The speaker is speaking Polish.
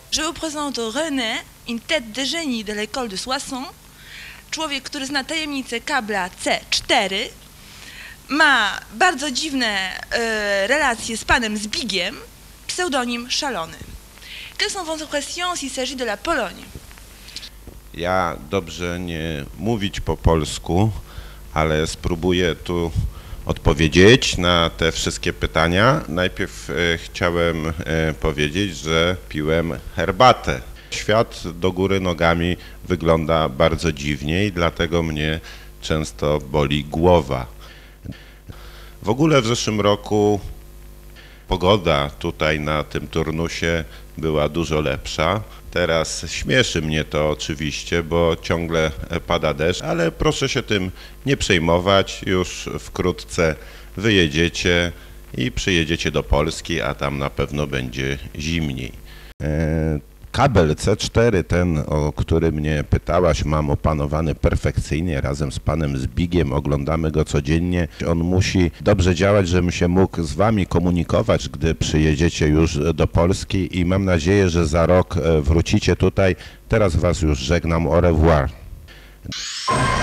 Je vous présente René, une tête de génie de l'école de Soissons. Człowiek, który zna tajemnicę kabla C4. Ma bardzo dziwne relacje z panem Zbigiem, pseudonim Szalony. Quelles sont vos impressions s'il s'agit de la Pologne? Ja dobrze nie mówić po polsku, ale spróbuję tu odpowiedzieć na te wszystkie pytania. Najpierw chciałem powiedzieć, że piłem herbatę. Świat do góry nogami wygląda bardzo dziwnie i dlatego mnie często boli głowa. W ogóle w zeszłym roku pogoda tutaj na tym turnusie była dużo lepsza. Teraz śmieszy mnie to oczywiście, bo ciągle pada deszcz, ale proszę się tym nie przejmować. Już wkrótce wyjedziecie i przyjedziecie do Polski, a tam na pewno będzie zimniej. Kabel C4, ten, o który mnie pytałaś, mam opanowany perfekcyjnie razem z panem Zbigiem, oglądamy go codziennie. On musi dobrze działać, żebym się mógł z wami komunikować, gdy przyjedziecie już do Polski i mam nadzieję, że za rok wrócicie tutaj. Teraz was już żegnam, au revoir.